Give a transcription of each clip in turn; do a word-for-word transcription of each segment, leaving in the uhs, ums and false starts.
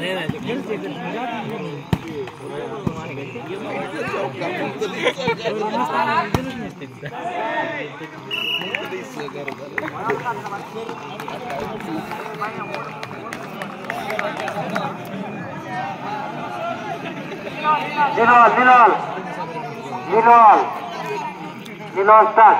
Linol, Linol, Linol, Linol start.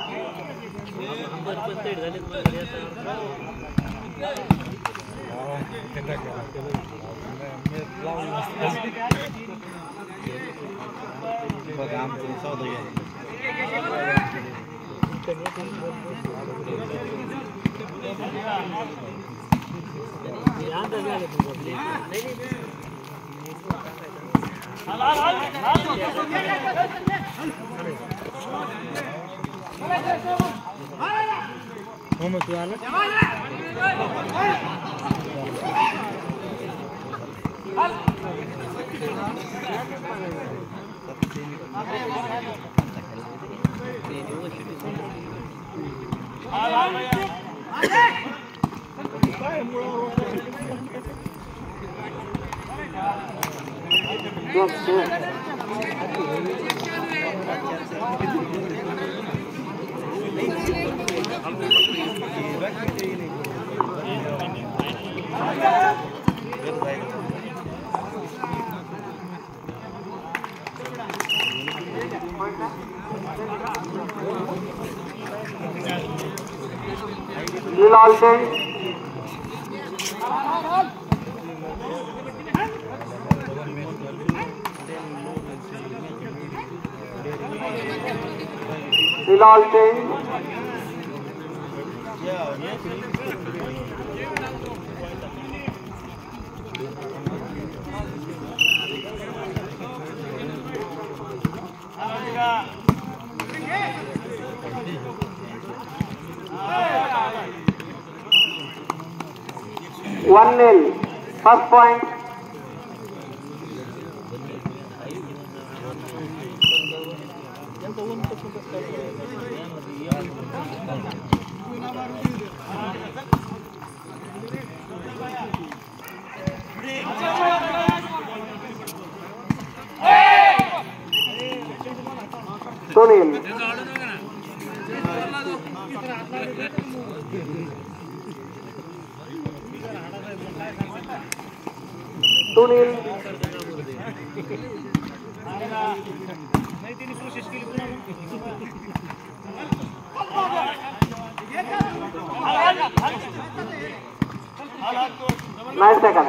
Vamos jugar. Yes, yes. Linol ten. Linol ten. One nil. First point. Two nil. Two nil. Nine seconds.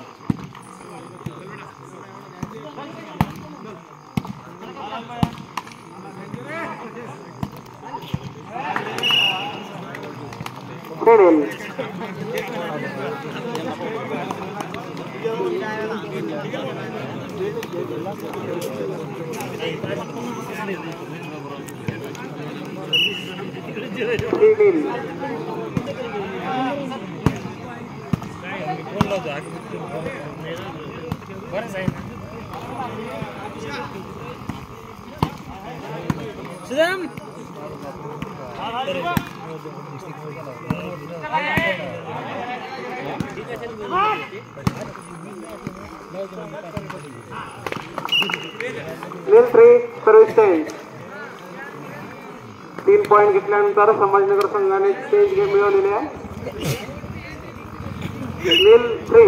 Three nil. Three nil. Sedang. Nil three service change. तीन point घेतल्यानंतर संभाजीनगर संघाने change game मिळवलेले आहे. Nil three.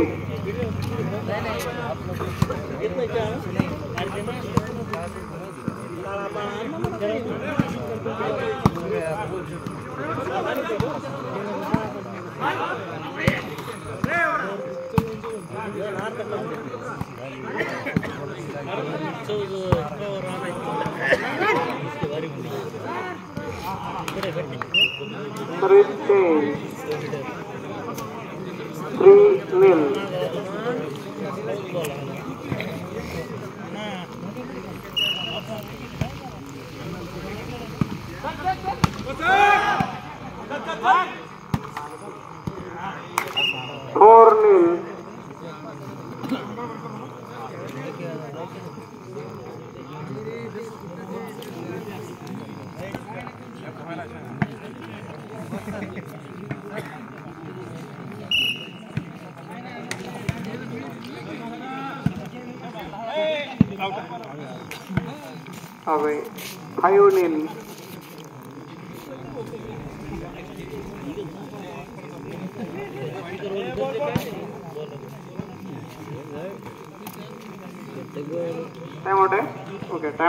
Service change. Three nil. Four nil. Away five nil time out है okay time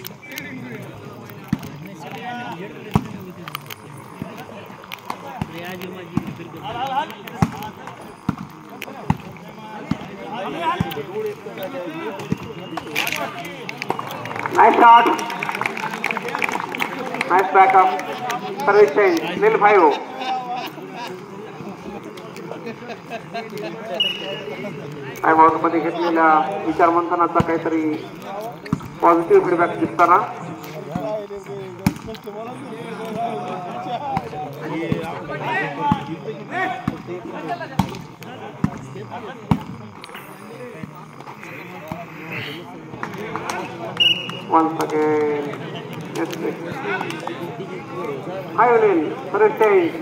nice shot nice backup service change nil five time out मध्ये घेतलेल्या विचार मंथनाचा काहीतरी पॉझिटिव्ह फीडबॅक दिसताना once again yes five nil first change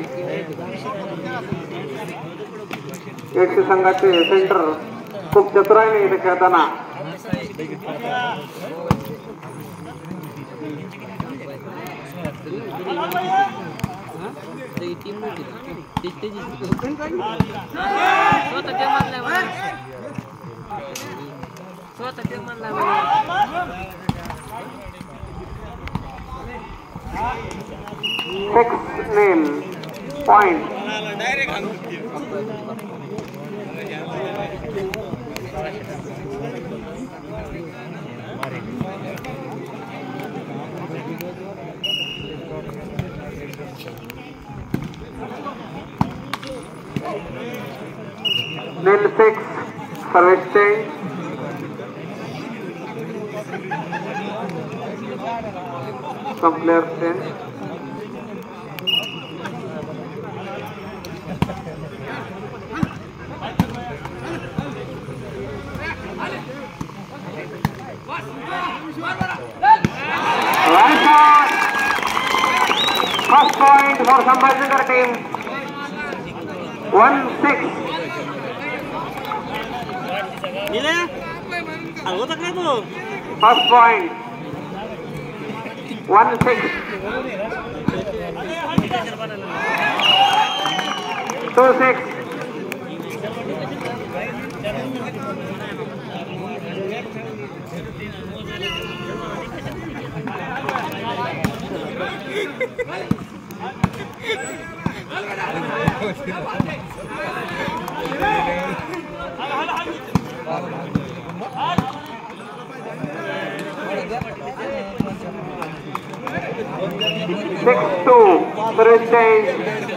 एडसी संघाचे centre खूप चतुराईने इथे खेळताना six nil point Nil six service change some players change right shot first point for Sambhajinagar team one six first point one six two six six two service change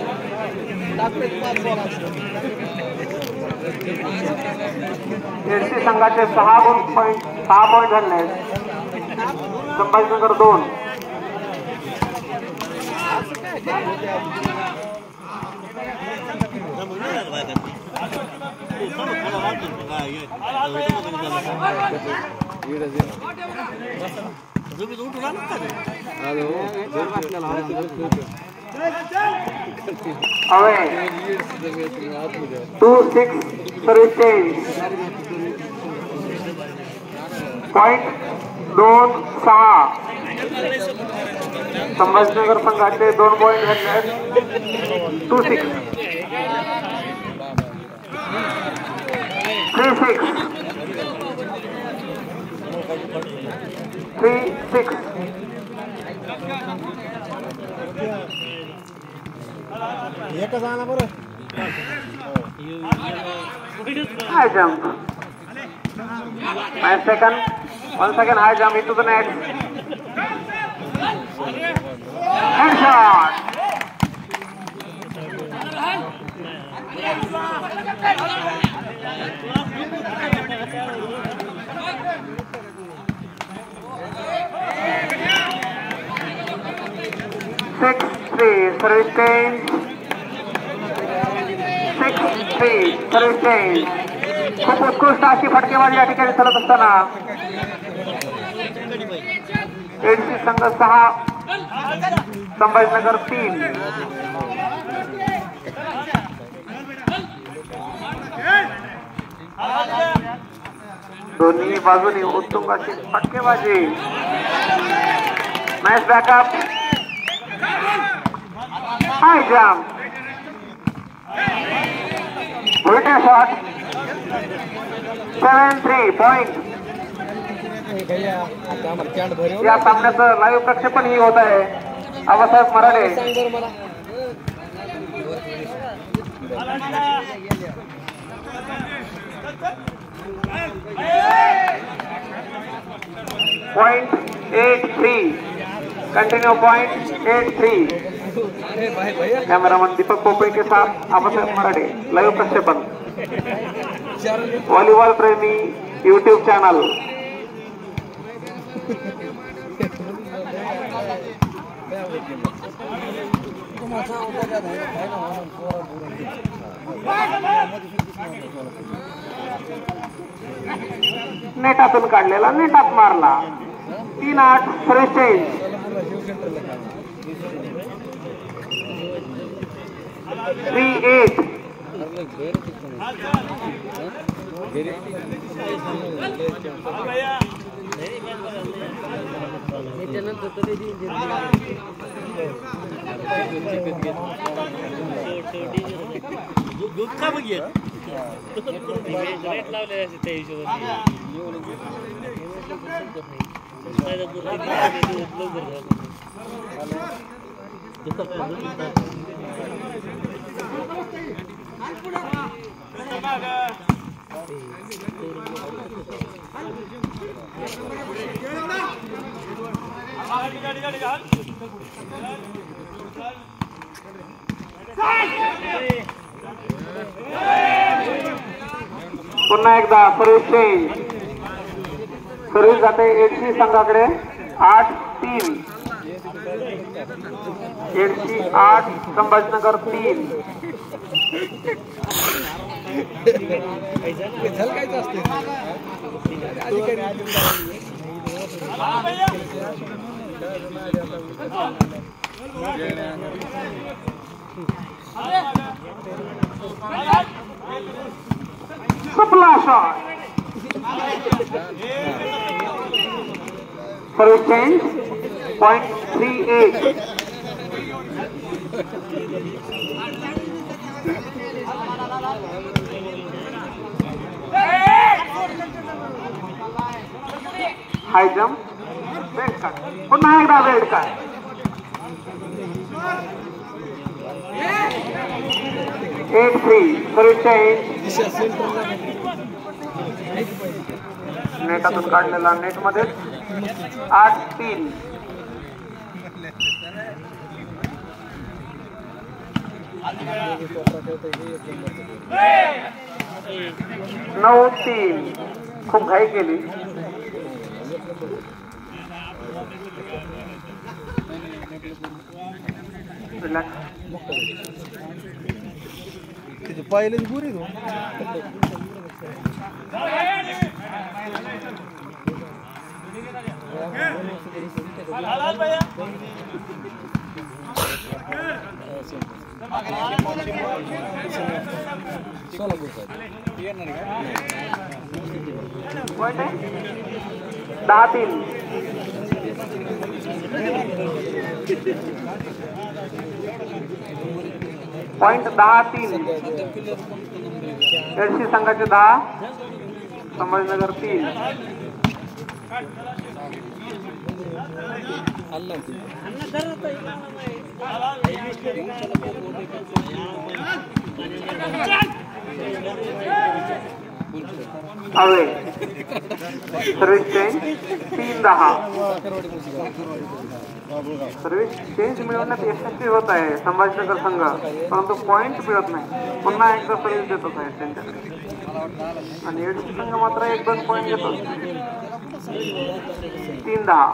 एडसी संघाचे सहा गुण पॉइंट सहा point झाले संभाजीनगर दोन away two six service change point दोन सहा संभाजीनगर संघाचे दोन पॉइंट घातले two six three six three six high jump five second one second high jump into the net headshot six three service change six three service change खूप उत्कृष्ट अशी फटकेबाजी या ठिकाणी चालत असताना एडसी संघ सहा संभाजीनगर तीन दोन्ही बाजूनी उत्तुंग अशी फटकेबाजी. Nice backup. High jump. उलटा शॉट. Seven three point. या सामन्याचं लाईव्ह प्रक्षेपण ही होत आहे. Abasaheb Marathe. Point eight three. Continue point eight three. Cameraman Deepak Pope के साथ आबासाहेब मराठे. लाइव प्रक्षेपण वॉलीबॉल प्रेमी यूट्यूब चैनल. नेटातून काढलेला नेटात मारला. तीन आठ. Fresh change. Three eight. दूध का बघ रेट लावले त्या हिशोबाने पुन्हा एकदा सर्व्हिस चेंज. सर्व्हिस जाते एडशी संघाकडे. आठ तीन. एडशी आठ संभाजीनगर तीन. सपला shot. Service change. Point three eight. High jump. Bed card. पुन्हा एकदा bed card. Eight three. Service change. नेटातून काढलेला नेट मध्ये. आठ तीन. नऊ तीन. खूप घाई केली. पाहिले गुरी तो दहा तीन. पॉइंट दहा तीन. एडशी संघाचे दहा. संभाजीनगर तीन. अवे. Service change. तीन दहा. सर्व्हिस चेंज मिळवण्यात यशस्वी होत आहे संभाजीनगर संघ, परंतु पॉइंट मिळत नाही. पुन्हा एकदा सर्व्हिस देतच आहे त्यांच्याकडे आणि एडशी संघ मात्र एक दोन पॉइंट घेतो. तीन दहा.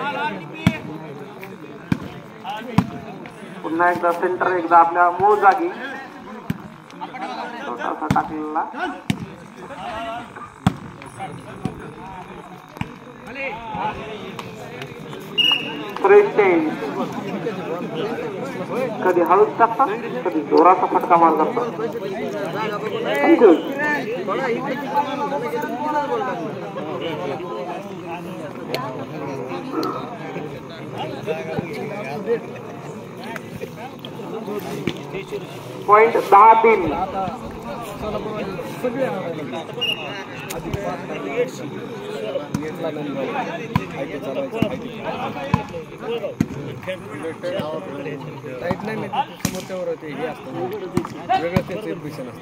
पुन्हा एकदा सेंटर एकदा आपल्या मूळ जागी छोटासा टाकलेला. Fresh change. कधी हळूच टाकतात, कधी जोराचा फटका मार करतात. पॉइंट दहा तीन. टाईट नाही मी समोरच्यावर ते हे असतं वेगळं त्यांचं इम्प्रेशन असतं.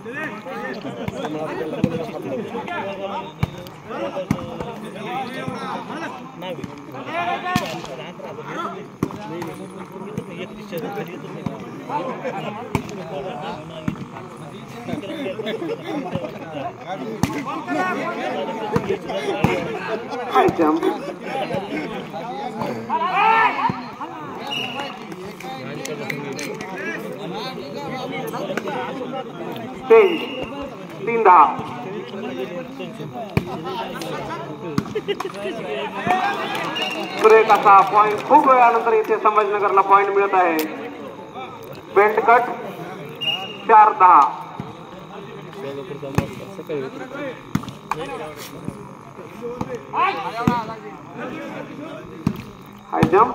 High jump. चेंज. तीन दहा. ब्रेक असा पॉइंट खूप वेळानंतर इथे संभाजीनगरला पॉइंट मिळत आहे. Belt cut. चार दहा. High jump.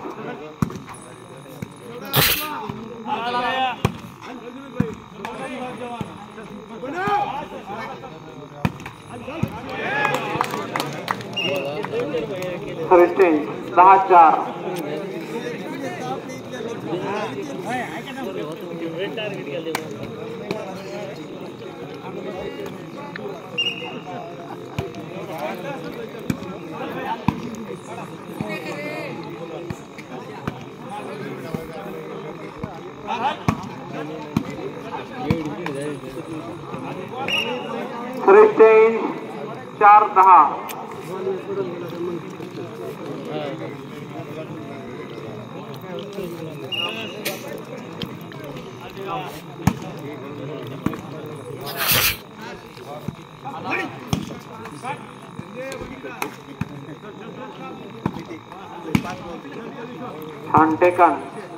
Service change. दहा चार. Service change. चार दहा. छान टेकन.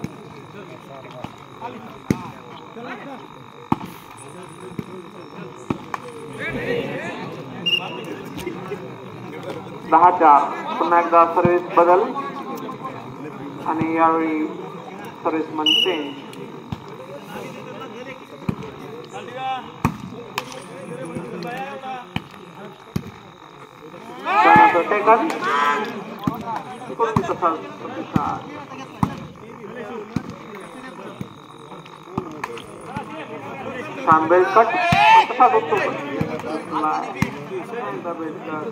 दहा चार. पुन्हा एकदा सर्व्हिस बदल आणि यावेळी सर्व्हिसमन चेंज. टेकन. छान बेल्ट कट. कसा बघतो belt cut.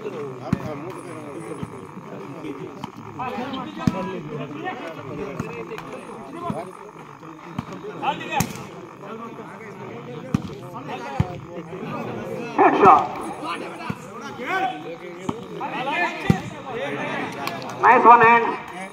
Headshot. Nice one hand.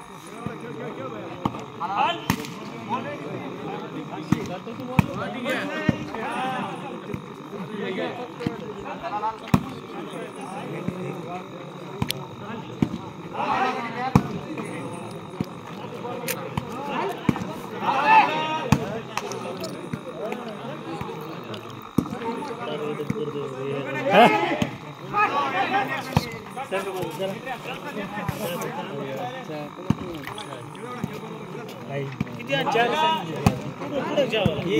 किती चार पुढे जावं ये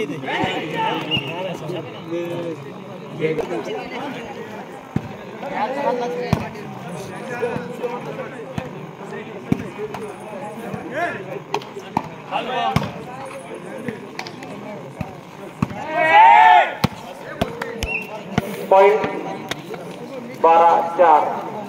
पॉइंट बारह चार.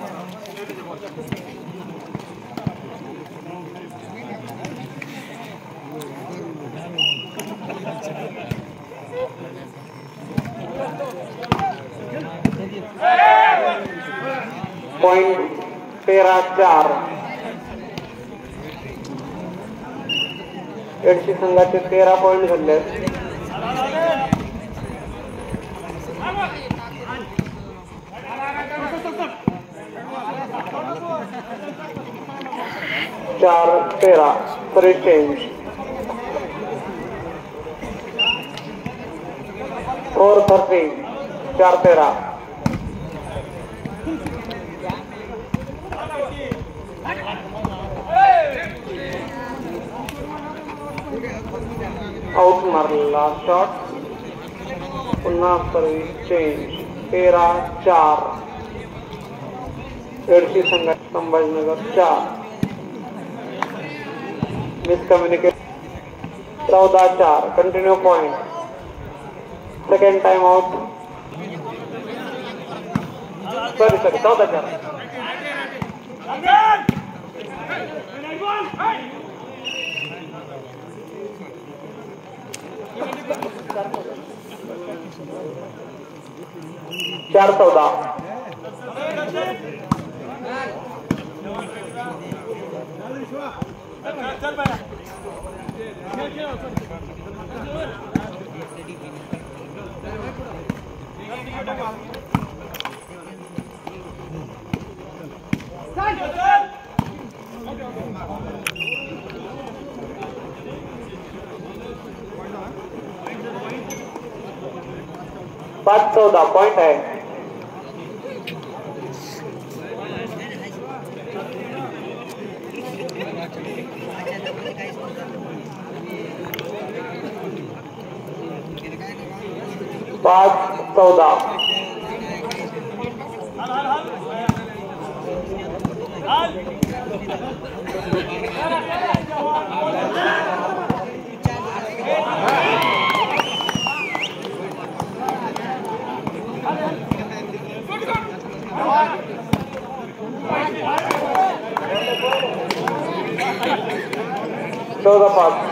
पॉइंट तेरह चार. एडशी संघाचे तेरा पॉइंट झाले. चार तेरह. सर्विस चेंज फोर थर्टी चार तेरह आउट मारला शॉट पुन्हा सर्विस चेंज तेरा चार एडशी संघ संभाजीनगर चार मिसकम्युनिकेशन चौदह चार continue point second time out sorry sorry चौदह चार चार चौदह पाँच चौदह पॉइंट है पाँच चौदह चौदह पाँच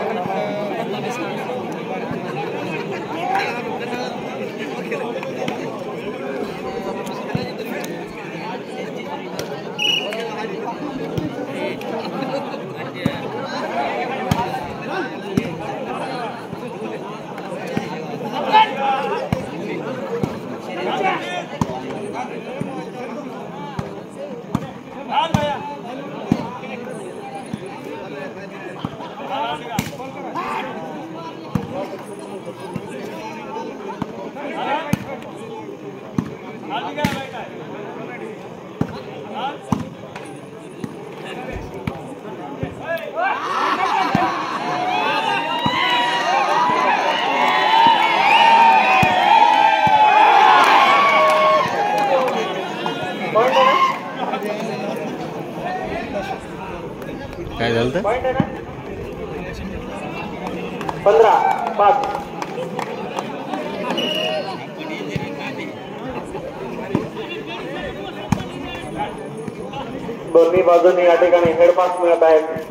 काय झालं पंधरा पाच दोन्ही बाजूंनी या ठिकाणी हेडपास मिळत आहेत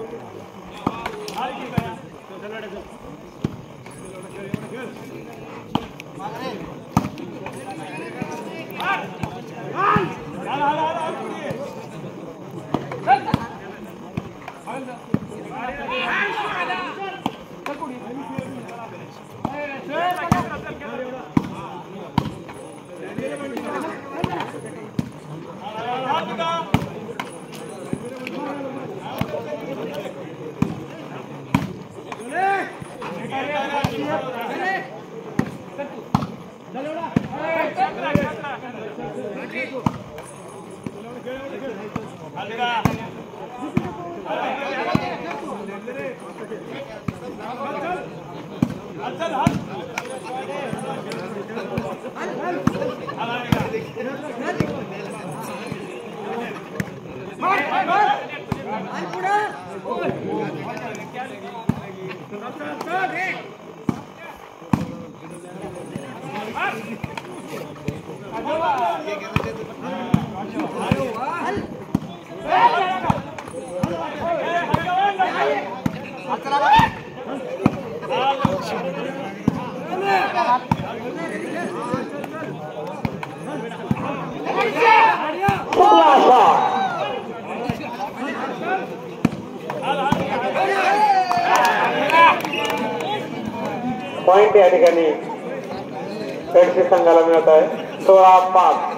पॉइंट या ठिकाणी एडशी संघाला मिळत आहे सोळा पाच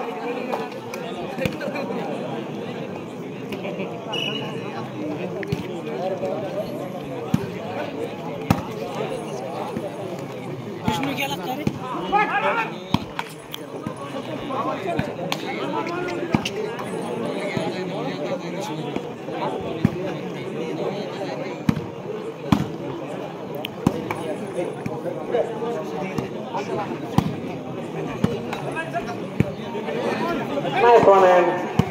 तुम्ही गेला का रे? Nice one, and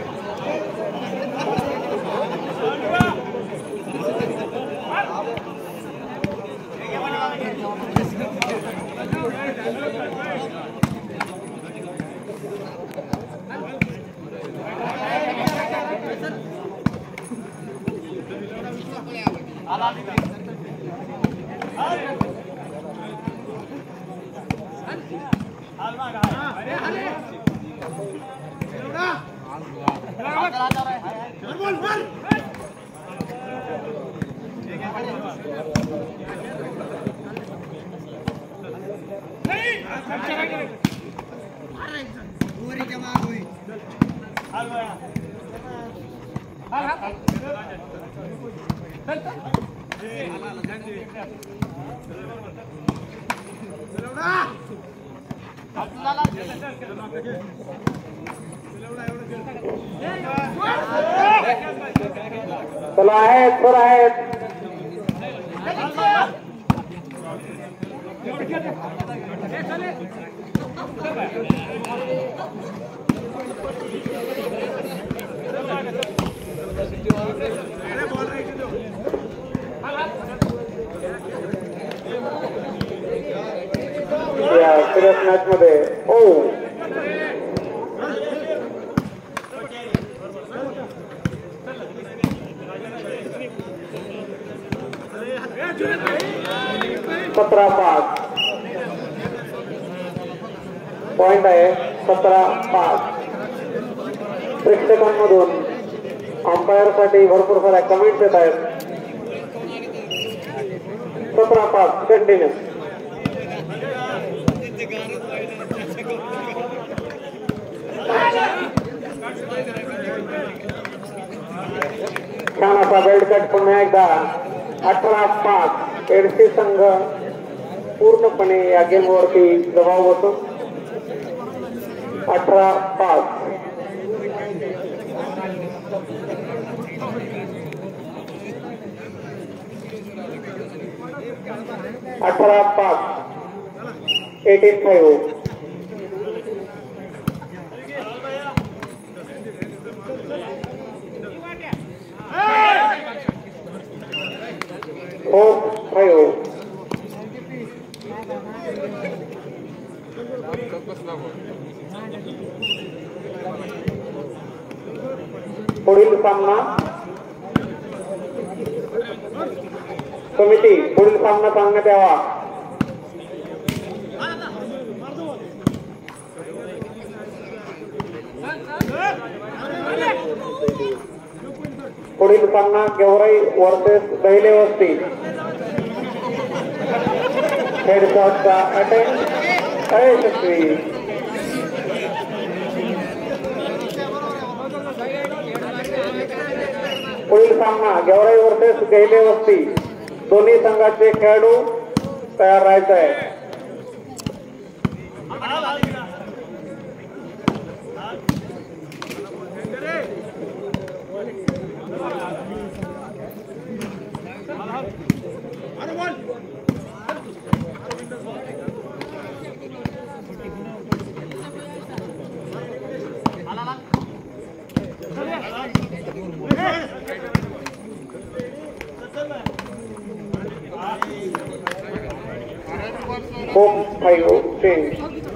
चला आहेत थोडं आहेत या सिरियस मॅच मध्ये ओ सतरा पाच पॉइंट आहे सतरा पाच प्रेक्षकांमधून अंपायर साठी भरपूर साऱ्या कमेंट्स येत आहेत सतरा पाच कंटिन्यू छान असा बेल्ट कट पुन्हा एकदा अठरा पाच एडसी संघ पूर्णपणे या गेम वरती दबाव होतो अठरा पाच अठरा पाच एटीन फाईव्ह फोर फाईव्ह पुढील सामना समिती पुढील सामना सांगण्यात यावा पुढील सामना गेवराई वर्सेस दहिले वस्ती हेडशॉटचा अटेम्प्ट अयशस्वी पुढील सामना गेवराई वर्सेस दहिले वस्ती दोन्ही संघाचे खेळाडू तयार राहायचे आहे four five change